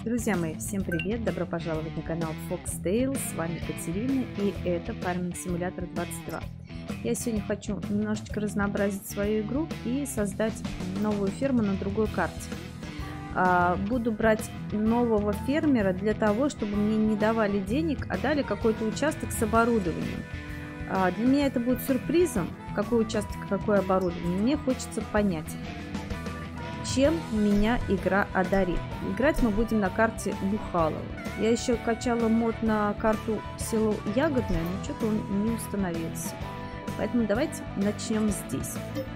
Друзья мои, всем привет! Добро пожаловать на канал Foxtail. С вами Катерина, и это Farming Simulator 22. Я сегодня хочу немножечко разнообразить свою игру и создать новую ферму на другой карте. Буду брать нового фермера для того, чтобы мне не давали денег, а дали какой-то участок с оборудованием. Для меня это будет сюрпризом, какой участок, какое оборудование. Мне хочется понять, чем меня игра одарит. Играть мы будем на карте Бухалово. Я еще качала мод на карту село Ягодное, но что-то он не установился. Поэтому давайте начнем здесь.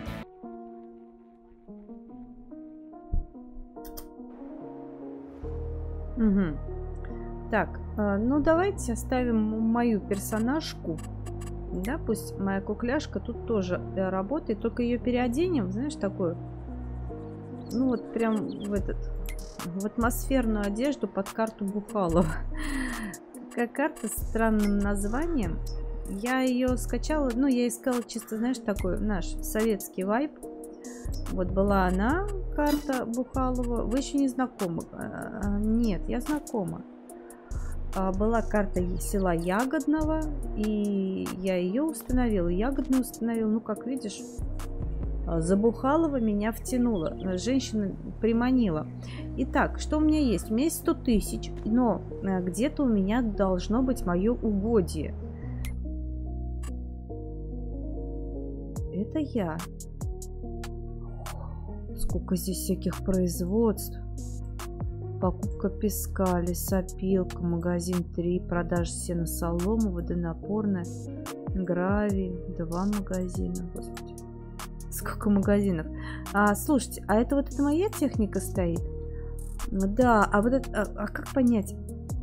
Угу. Так, ну давайте оставим мою персонажку. Да, пусть моя кукляшка тут тоже работает, только ее переоденем, знаешь, такую. Ну вот прям в атмосферную одежду под карту Бухалово. Такая карта с странным названием. Я ее скачала, ну я искала чисто, знаешь, такой наш советский вайб. Вот была она, карта Бухалово. Вы еще не знакомы? Нет, я знакома. Была карта села Ягодного, и я ее установила, Ягодную установила. Ну, как видишь, за Бухалово меня втянула, женщина приманила. Итак, что у меня есть? У меня есть 100 тысяч, но где-то у меня должно быть мое угодье. Это я. Сколько здесь всяких производств. Покупка песка, лесопилка, магазин 3, продажа сена, солома, водонапорная, гравий, 2 магазина. Господи, сколько магазинов. Слушайте, а это вот моя техника стоит? Да, а вот это, а как понять?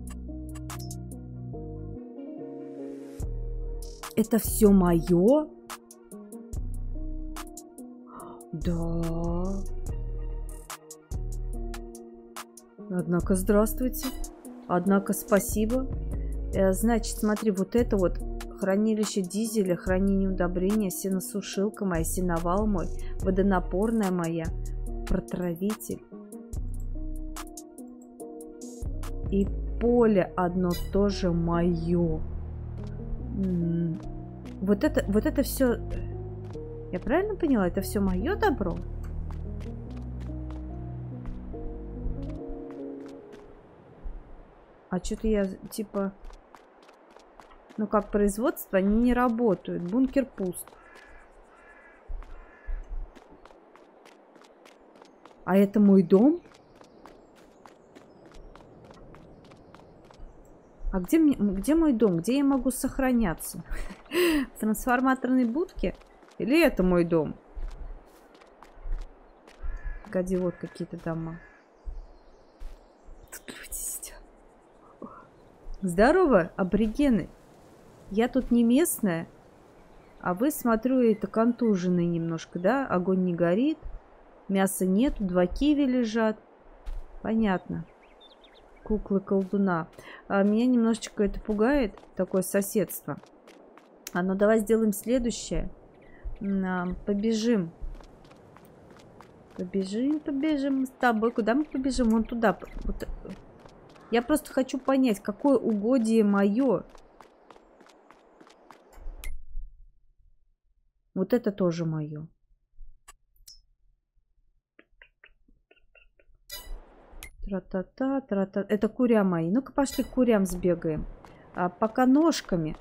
Это все мое? Да. Однако, здравствуйте. Однако, спасибо. Значит, смотри, вот это вот хранилище дизеля, хранение удобрения, сеносушилка моя, сеновал мой, водонапорная моя, протравитель. И поле одно тоже мое. Вот это все... Я правильно поняла? Это все мое добро? А что-то я, типа... Ну, как производство, они не работают. Бункер пуст. А это мой дом? А где мой дом? Где я могу сохраняться? В трансформаторной будке? Или это мой дом? Погоди, вот какие-то дома. Тут люди сидят. Здорово, аборигены. Я тут не местная, а вы, смотрю, это контуженные немножко, да? Огонь не горит, мяса нету, 2 киви лежат. Понятно. Куклы колдуна. Меня немножечко это пугает, такое соседство. Ну давай сделаем следующее. Побежим. Побежим с тобой. Куда мы побежим? Вон туда. Вот. Я просто хочу понять, какое угодье мое. Вот это тоже мое. Тра-та-та, тра-та. Это куря мои. Ну-ка, пошли к курям сбегаем. Пока ножками.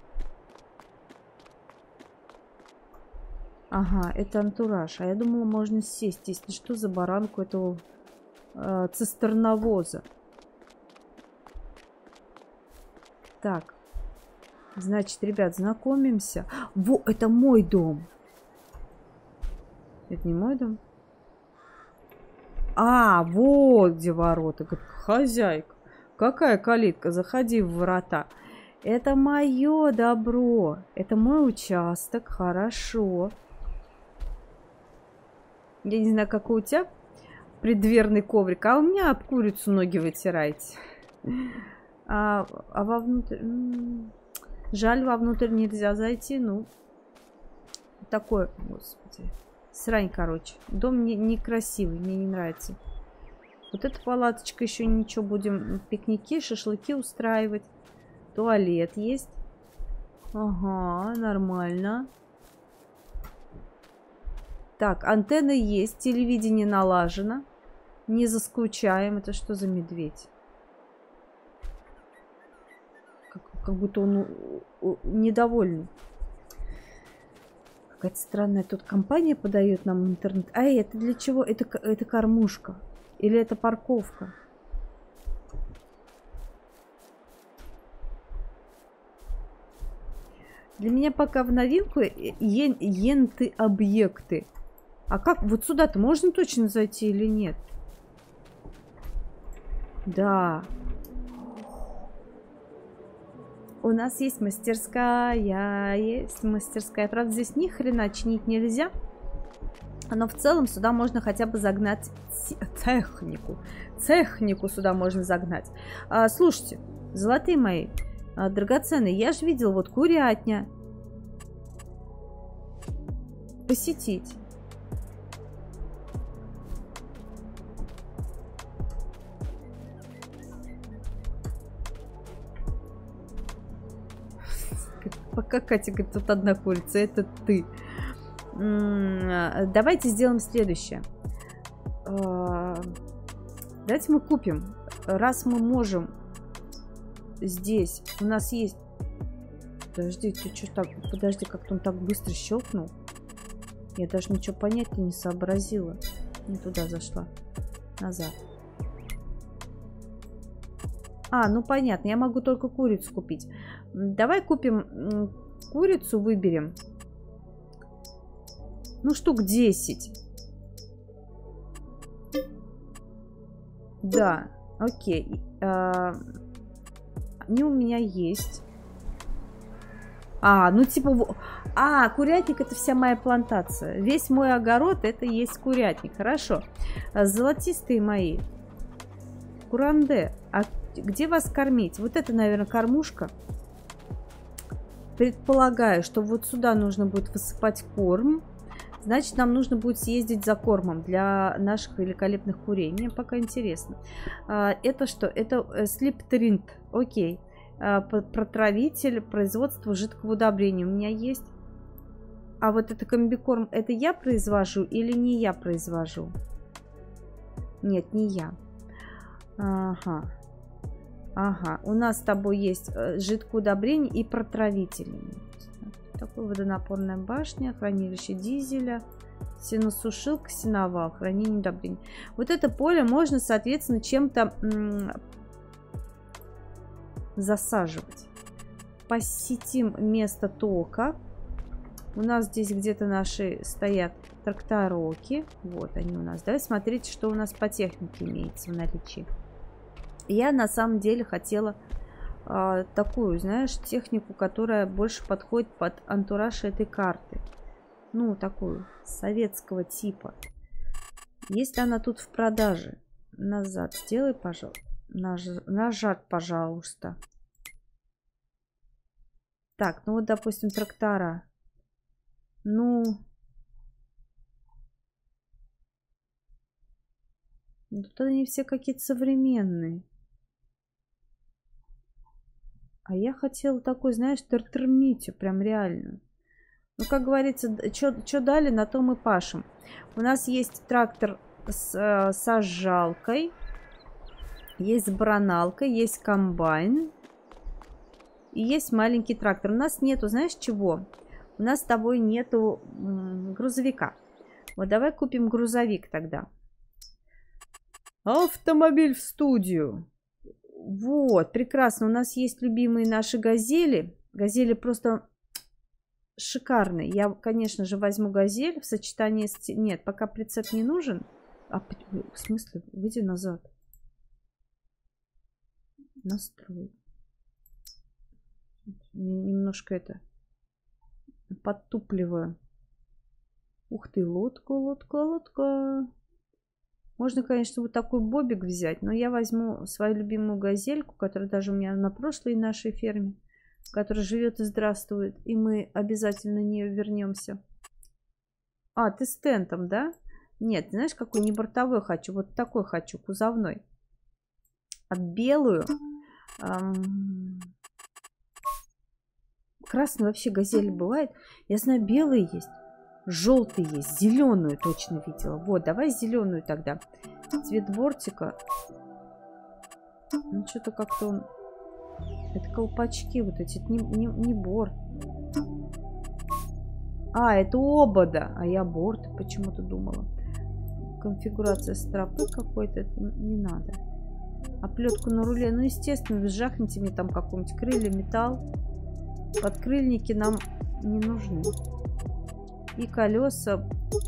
Ага, это антураж. А я думала, можно сесть, если что, за баранку этого цистерновоза. Так. Значит, ребят, знакомимся. Во, это мой дом. Это не мой дом? Вот где ворота. Говорит, хозяйка. Какая калитка? Заходи в ворота. Это мое добро. Это мой участок. Хорошо. Я не знаю, какой у тебя преддверный коврик. А у меня об курицу ноги вытираете. А вовнутрь... Жаль, вовнутрь нельзя зайти. Ну, такой, господи. Срань, короче. Дом некрасивый, мне не нравится. Вот эта палаточка еще ничего. Будем пикники, шашлыки устраивать. Туалет есть. Ага, нормально. Так, антенны есть. Телевидение налажено. Не заскучаем. Это что за медведь? Как будто он недовольный. Какая-то странная тут компания подает нам интернет. А это для чего? Это кормушка. Или это парковка? Для меня пока в новинку енты-объекты. А как? Вот сюда-то можно точно зайти или нет? Да. У нас есть мастерская. Правда, здесь ни хрена чинить нельзя. Но в целом сюда можно хотя бы загнать технику. Технику сюда можно загнать. Слушайте, золотые мои, драгоценные, я же видел вот курятня. Посетить. Пока Катя говорит, тут одна курица, это ты. Давайте сделаем следующее. Давайте мы купим. Раз мы можем здесь, у нас есть... Подожди, ты что так... Подожди, как-то он так быстро щелкнул. Я даже ничего понять не сообразила. Не туда зашла. Назад. Ну понятно, я могу только курицу купить. Давай купим курицу, выберем. Ну, штук 10. Да, окей. Они у меня есть. Ну типа... курятник — это вся моя плантация. Весь мой огород — это и есть курятник. Хорошо. Золотистые мои. Куранде. А где вас кормить? Вот это, наверное, кормушка. Предполагаю, что вот сюда нужно будет высыпать корм. Значит, нам нужно будет съездить за кормом для наших великолепных курей. Мне пока интересно. Это что? Это слиптринт. Окей. Протравитель, производство жидкого удобрения у меня есть. А вот это комбикорм, это я произвожу или не я произвожу? Нет, не я. Ага. У нас с тобой есть жидкое удобрение и протравитель. Такой водонапорная башня, хранилище дизеля, сеносушилка, сеновал, хранение удобрений. Вот это поле можно, соответственно, чем-то засаживать. Посетим место тока. У нас здесь где-то наши стоят трактороки. Вот они у нас. Давай смотрите, что у нас по технике имеется в наличии. Я на самом деле хотела такую, знаешь, технику, которая больше подходит под антураж этой карты. Ну, такую, советского типа. Если она тут в продаже, назад сделай, пожалуйста. Нажать, пожалуйста. Так, ну вот, допустим, трактора. Ну... Тут они все какие-то современные. А я хотела такой, знаешь, тертермитю, прям реально. Ну, как говорится, что дали, на то мы пашем. У нас есть трактор с сажалкой. Есть бараналка, есть комбайн. И есть маленький трактор. У нас нету, знаешь, чего? У нас с тобой нету грузовика. Вот давай купим грузовик тогда. Автомобиль в студию. Вот, прекрасно. У нас есть любимые наши газели. Газели просто шикарные. Я, конечно же, возьму газель в сочетании с... Нет, пока прицеп не нужен. В смысле? Выйди назад. Настрой. Немножко это... подтупливаю. Ух ты, лодка, лодка, лодка. Можно, конечно, вот такой бобик взять, но я возьму свою любимую газельку, которая даже у меня на прошлой нашей ферме, которая живет и здравствует, и мы обязательно на нее вернемся. Ты с тентом, да? Нет, знаешь, какой не бортовой хочу? Вот такой хочу, кузовной. А белую... Красный вообще газель бывает. Я знаю, белые есть. Желтый есть. Зеленую точно видела. Вот, давай зеленую тогда. Цвет бортика. Ну, что-то как-то он... Это колпачки вот эти. Это не борт. А, это обода. А я борт почему-то думала. Конфигурация стропы какой-то. Это не надо. Оплетку на руле. Ну, естественно, жахните мне там какого-нибудь крылья, металл. Подкрыльники нам не нужны. И колеса.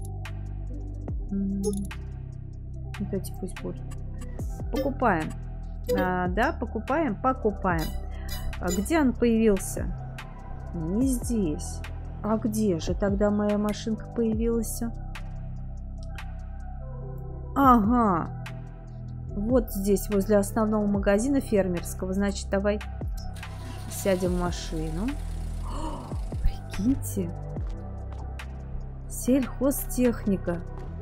Вот эти пусть будут. Покупаем. Да, покупаем? Покупаем. А где он появился? Не здесь. А где же тогда моя машинка появилась? Ага. Вот здесь, возле основного магазина фермерского. Значит, давай сядем в машину. О, прикиньте. Сельхозтехника.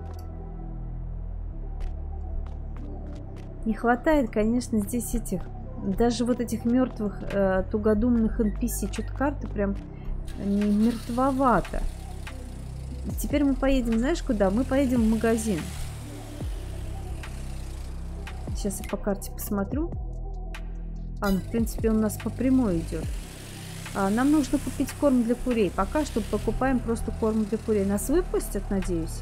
Не хватает, конечно, здесь этих, даже вот этих мертвых, тугодумных NPC. Что-то карта прям мертвовато. Теперь мы поедем, знаешь куда? Мы поедем в магазин. Сейчас я по карте посмотрю. Ну, в принципе, он у нас по прямой идет. Нам нужно купить корм для курей. Пока что покупаем просто корм для курей. Нас выпустят, надеюсь.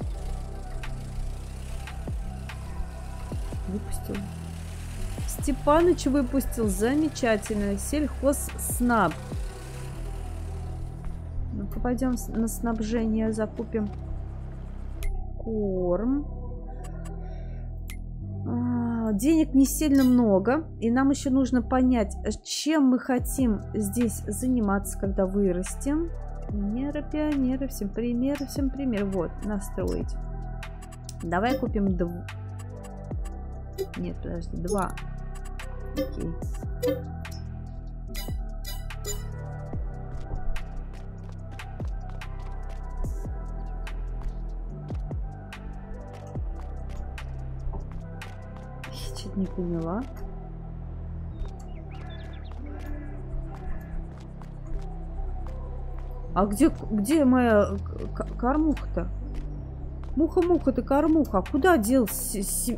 Выпустил. Степаныч выпустил. Замечательно. Сельхозснаб. Ну-ка, пойдем на снабжение, закупим корм. Денег не сильно много, и нам еще нужно понять, чем мы хотим здесь заниматься, когда вырастем. Пионеры, всем пример. Вот, настроить. Давай купим Нет, подожди, 2. Окей. Чуть не поняла. А где моя кормуха-то? Муха-муха, ты кормуха. А куда делся?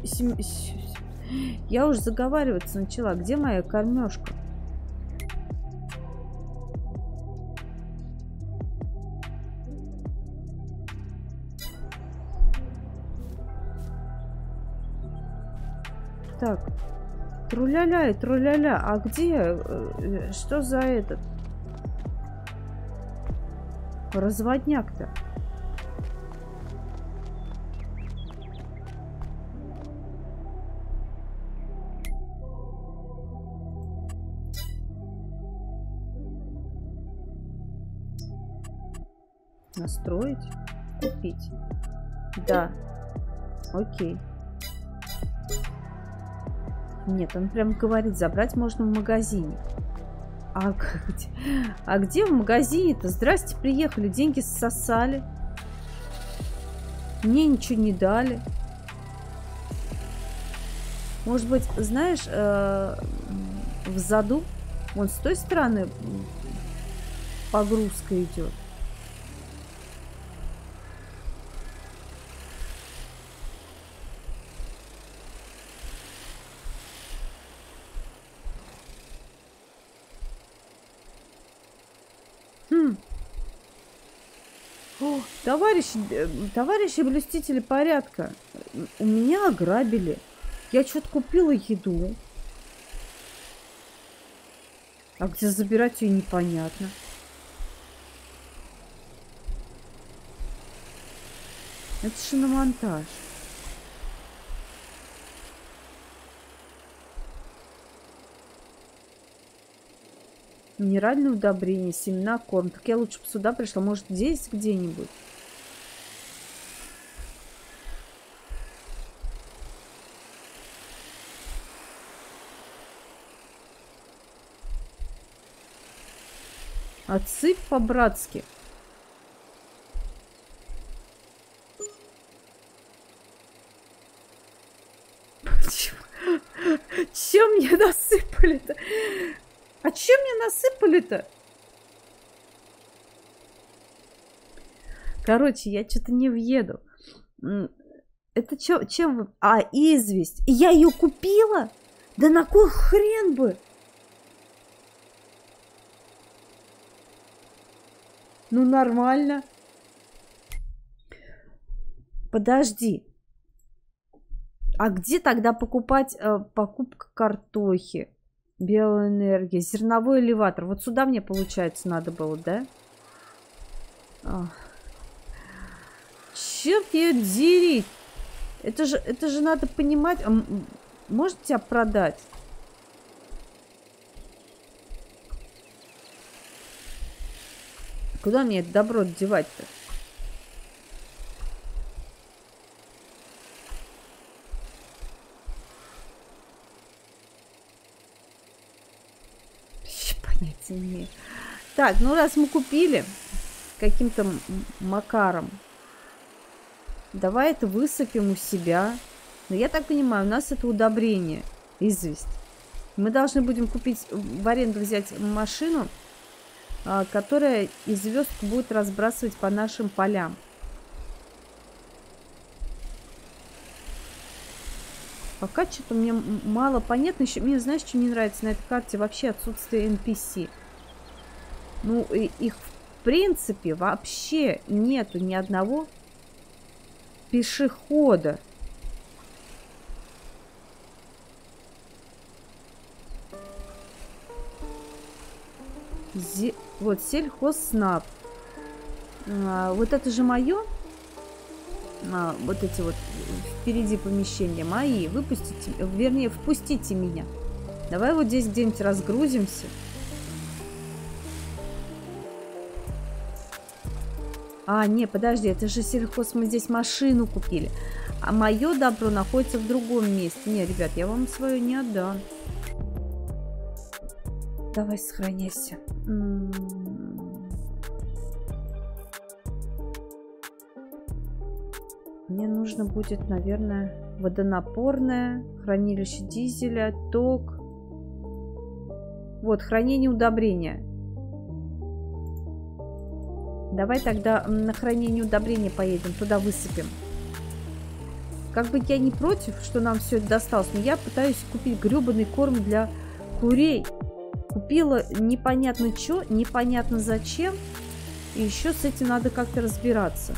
Я уже заговариваться начала. Где моя кормежка? Так, труляля и труляля. А где? Что за этот? Разводняк-то. Настроить? Купить. Да. Окей. Нет, он прям говорит, забрать можно в магазине. А где в магазине-то? Здрасте, приехали, деньги ссосали. Мне ничего не дали. Может быть, знаешь, в заду, вон с той стороны погрузка идет. Товарищи блюстители порядка, у меня ограбили. Я что-то купила еду. А где забирать ее, непонятно. Это шиномонтаж. Минеральное удобрение, семена, корм. Так я лучше бы сюда пришла. Может, здесь где-нибудь? Отсыпь по-братски. мне насыпали-то? А чем мне насыпали-то? Короче, я что-то не въеду. Это чем вы... А, известь. И я ее купила? Да на кой хрен бы? Ну, нормально. Подожди. А где тогда покупать покупка картохи? Биоэнергия, зерновой элеватор. Вот сюда мне, получается, надо было, да? Черт ее дери! Это же надо понимать. Может тебя продать? Куда мне это добро девать-то? Понятия не имею. Так, ну раз мы купили каким-то макаром, давай это высыпем у себя. Но я так понимаю, у нас это удобрение, известь. Мы должны будем купить, в аренду взять машину, которая известку будет разбрасывать по нашим полям. Пока что-то мне мало понятно. Еще мне, знаешь, что не нравится на этой карте? Вообще отсутствие NPC. Ну, их в принципе вообще нету ни одного пешехода. Вот сельхозснаб. Вот это же мое. Вот эти вот впереди помещения мои. Выпустите, вернее, впустите меня. Давай вот здесь где-нибудь разгрузимся. А, не, подожди, это же сельхоз, мы здесь машину купили. А мое добро находится в другом месте. Не, ребят, я вам свое не отдам. Давай сохраняйся. Мне нужно будет, наверное, водонапорное, хранилище дизеля, ток. Вот, хранение удобрения. Давай тогда на хранение удобрения поедем, туда высыпем. Как бы я не против, что нам все это досталось, но я пытаюсь купить гребаный корм для курей. Купила непонятно что, непонятно зачем. И еще с этим надо как-то разбираться.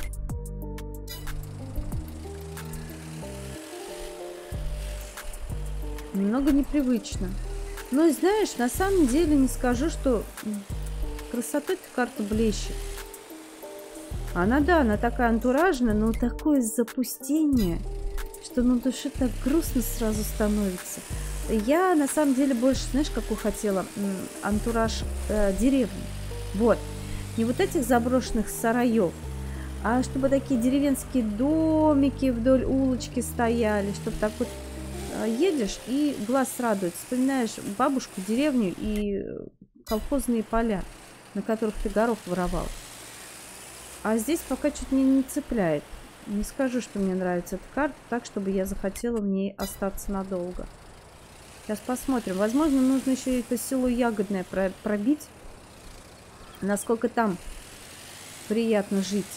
Немного непривычно. Но знаешь, на самом деле не скажу, что красотой эта карта блещет. Она, да, она такая антуражная, но такое запустение, что на душе так грустно сразу становится. Я, на самом деле, больше, знаешь, какую хотела? Антураж деревни. Вот. Не вот этих заброшенных сараев, а чтобы такие деревенские домики вдоль улочки стояли, чтобы так вот едешь и глаз радует. Вспоминаешь бабушку, деревню и колхозные поля, на которых ты горох воровал. А здесь пока чуть не цепляет. Не скажу, что мне нравится эта карта, так, чтобы я захотела в ней остаться надолго. Сейчас посмотрим. Возможно, нужно еще это село Ягодное пробить. Насколько там приятно жить.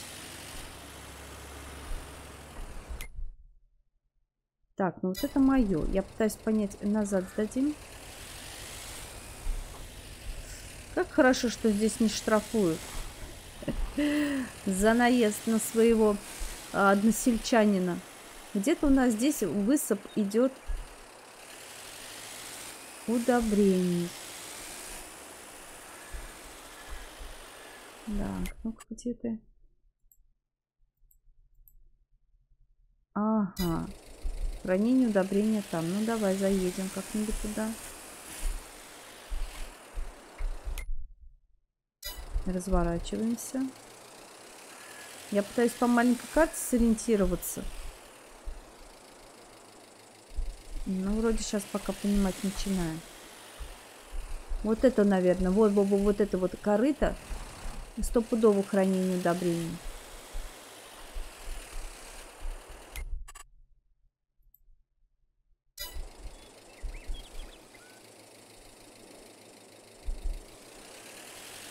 Так, ну вот это мое. Я пытаюсь понять, назад сдадим. Как хорошо, что здесь не штрафуют за наезд на своего односельчанина. Где-то у нас здесь высып идет удобрений. Так, ну-ка, где ты? Ага. Хранение удобрения там. Ну, давай заедем как-нибудь туда. Разворачиваемся. Я пытаюсь по маленькой карте сориентироваться. Ну, вроде сейчас пока понимать начинаю. Вот это, наверное, вот это вот корыто. Стопудово хранение удобрений.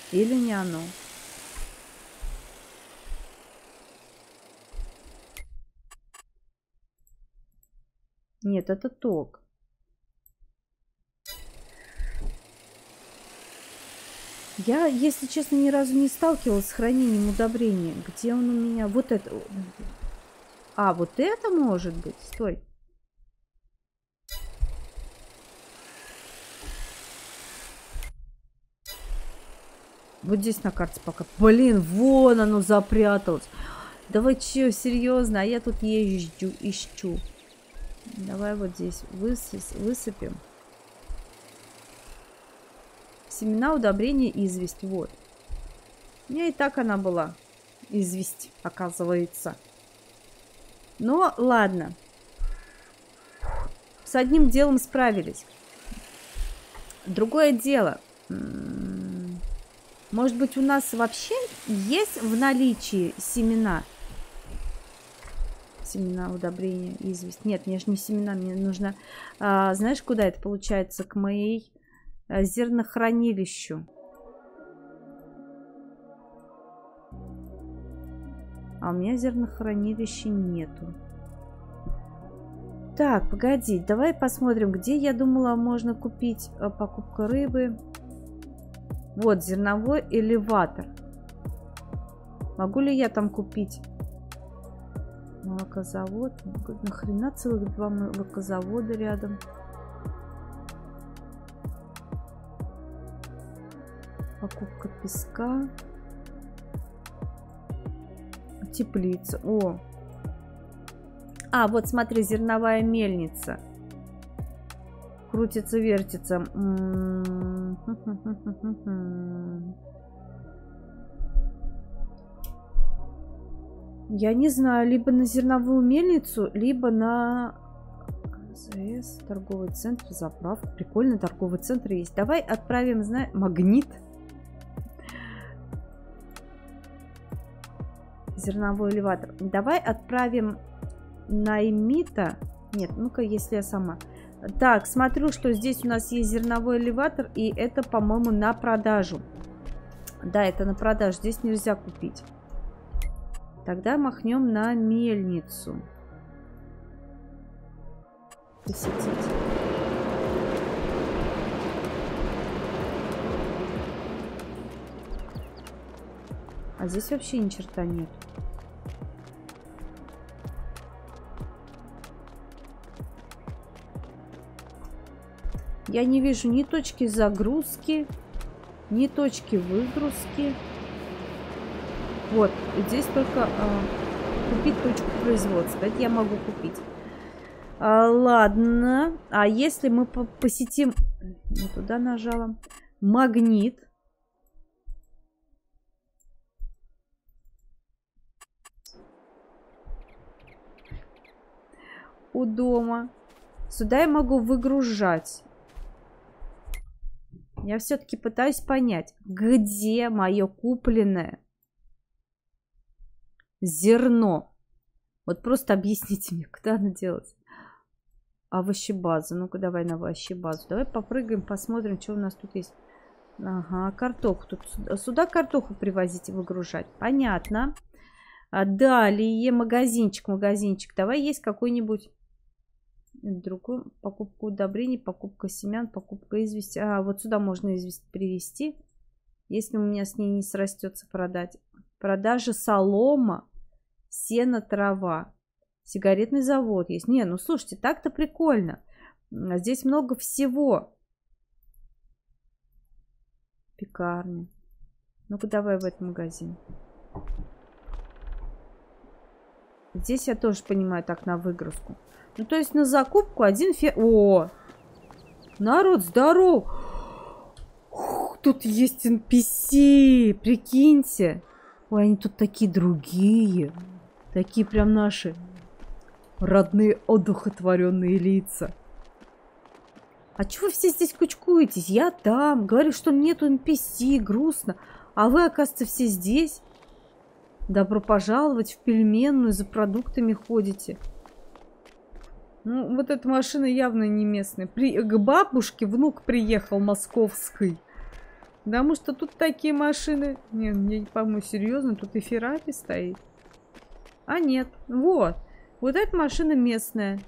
Или не оно? Нет, это ток. Я, если честно, ни разу не сталкивалась с хранением удобрения. Где он у меня? Вот это. А, вот это может быть? Стой. Вот здесь на карте пока. Блин, вон оно запряталось. Давай, чё, серьезно? А я тут езжу, ищу. Давай вот здесь высыпем. Семена удобрения известь. Вот. У меня и так она была. Известь, оказывается. Но ладно. С одним делом справились. Другое дело. Может быть, у нас вообще есть в наличии семена? Семена удобрения, известь. Нет, мне же не семена, мне нужно... знаешь, куда это получается? К моей зернохранилищу. А у меня зернохранилища нету. Так, погоди, давай посмотрим, где, я думала, можно купить покупка рыбы. Вот, зерновой элеватор. Могу ли я там купить молокозавод? Нахрена целых 2 молокозавода рядом? Покупка песка. Теплица. О! А, вот смотри, зерновая мельница. Крутится, вертится. Я не знаю, либо на зерновую мельницу, либо на АЗС, торговый центр, заправка. Прикольно, торговый центр есть. Давай отправим, знаешь, магнит. Зерновой элеватор. Давай отправим наймита. Нет, ну-ка, если я сама. Так, смотрю, что здесь у нас есть зерновой элеватор, и это, по-моему, на продажу. Да, это на продажу. Здесь нельзя купить. Тогда махнем на мельницу. Посетить. А здесь вообще ни черта нет. Я не вижу ни точки загрузки, ни точки выгрузки. Вот, здесь только купить точку производства. Это я могу купить. Ладно. А если мы посетим... Не туда нажала. Магнит. У дома. Сюда я могу выгружать. Я все-таки пытаюсь понять, где мое купленное зерно. Вот просто объясните мне, куда оно делать. Овощебаза. Ну-ка, давай на овощебазу. Давай попрыгаем, посмотрим, что у нас тут есть. Ага, картоху. Тут сюда картоху привозить и выгружать. Понятно. Далее магазинчик. Давай есть какой-нибудь другой. Покупка удобрений, покупка семян, покупка извести. А, вот сюда можно известь привезти. Если у меня с ней не срастется, продать. Продажа солома, сено, трава. Сигаретный завод есть. Не, ну слушайте, так-то прикольно. Здесь много всего. Пекарня. Ну-ка, давай в этот магазин. Здесь я тоже понимаю, так, на выгрузку. Ну, то есть на закупку один О! Народ, здоров! Ух, тут есть NPC, прикиньте. Ой, они тут такие другие. Такие прям наши родные, одухотворенные лица. А чего вы все здесь кучкуетесь? Я там. Говорю, что нету NPC, грустно. А вы, оказывается, все здесь. Добро пожаловать в пельменную, за продуктами ходите. Ну, вот эта машина явно не местная. К бабушке внук приехал московской. Потому что тут такие машины. Не, мне, по-моему, серьезно, тут и Феррари стоит. А нет, вот. Вот эта машина местная.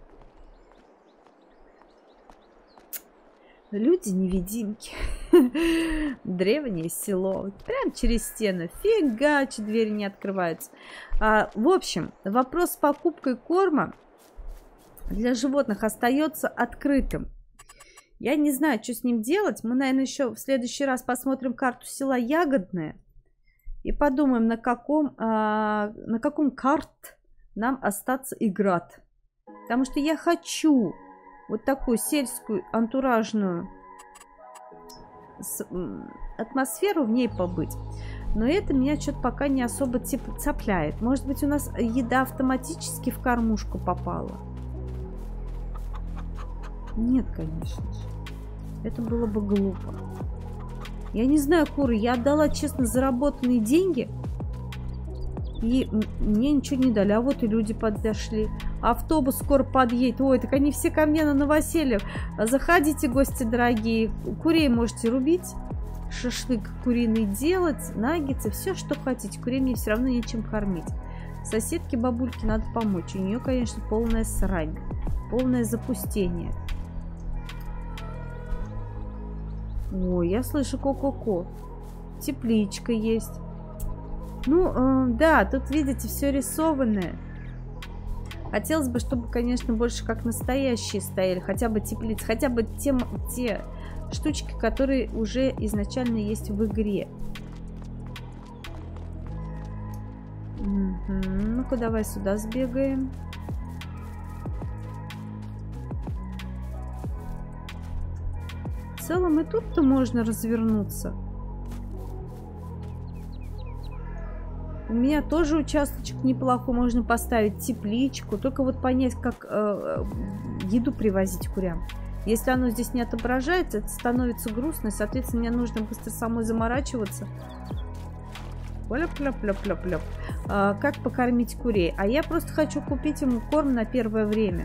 Люди-невидимки. Древнее село. Прям через стену. Фигач, двери не открываются. В общем, вопрос с покупкой корма для животных остается открытым. Я не знаю, что с ним делать. Мы, наверное, еще в следующий раз посмотрим карту села Ягодное и подумаем, на каком карт нам остаться играть. Потому что я хочу вот такую сельскую антуражную атмосферу в ней побыть. Но это меня что-то пока не особо цепляет. Может быть, у нас еда автоматически в кормушку попала? Нет, конечно же. Это было бы глупо. Я не знаю, куры, я отдала честно заработанные деньги, и мне ничего не дали. А вот и люди подошли. Автобус скоро подъедет. Ой, так они все ко мне на новоселье. Заходите, гости дорогие. Курей можете рубить. Шашлык куриный делать. Наггетсы. Все, что хотите. Курей мне все равно нечем кормить. Соседке бабульке надо помочь. У нее, конечно, полная срань. Полное запустение. Ой, я слышу ко-ко-ко. Тепличка есть. Ну, да, тут, видите, все рисованное. Хотелось бы, чтобы, конечно, больше как настоящие стояли. Хотя бы теплицы, хотя бы те штучки, которые уже изначально есть в игре. Ну-ка, давай сюда сбегаем. В целом и тут-то можно развернуться. У меня тоже участочек неплохой, можно поставить тепличку. Только вот понять, как еду привозить курям. Если оно здесь не отображается, это становится грустно. Соответственно, мне нужно быстро самой заморачиваться. Пляп-пляп-пляп-пляп-пляп. Как покормить курей? А я просто хочу купить ему корм на первое время.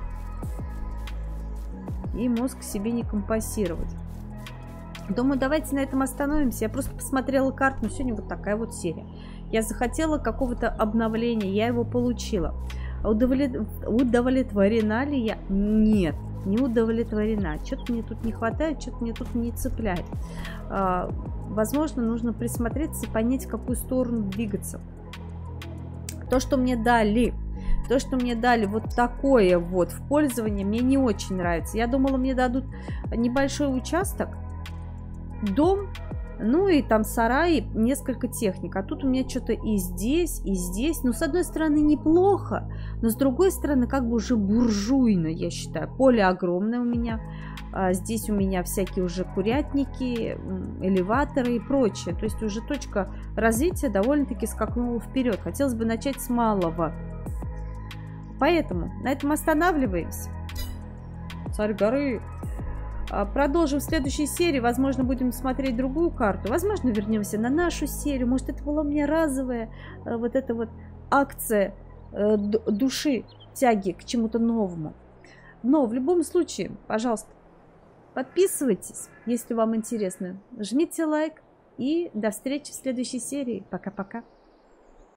И мозг себе не компенсировать. Думаю, давайте на этом остановимся. Я просто посмотрела карту, но сегодня вот такая вот серия. Я захотела какого-то обновления, я его получила. Удовлетворена ли я? Нет, не удовлетворена. Что-то мне тут не хватает, что-то мне тут не цепляет. Возможно, нужно присмотреться и понять, в какую сторону двигаться. То, что мне дали вот такое вот в пользование, мне не очень нравится. Я думала, мне дадут небольшой участок, дом, ну и там сарай, несколько техник. А тут у меня что-то и здесь, и здесь. Ну, с одной стороны, неплохо, но с другой стороны, как бы уже буржуйно, я считаю. Поле огромное у меня. Здесь у меня всякие уже курятники, элеваторы и прочее. То есть уже точка развития довольно-таки скакнула вперед. Хотелось бы начать с малого. Поэтому на этом останавливаемся. Царь горы. Продолжим в следующей серии. Возможно, будем смотреть другую карту. Возможно, вернемся на нашу серию. Может, это была у меня разовая вот эта вот акция души, тяги к чему-то новому. Но в любом случае, пожалуйста, подписывайтесь, если вам интересно. Жмите лайк. И до встречи в следующей серии. Пока-пока.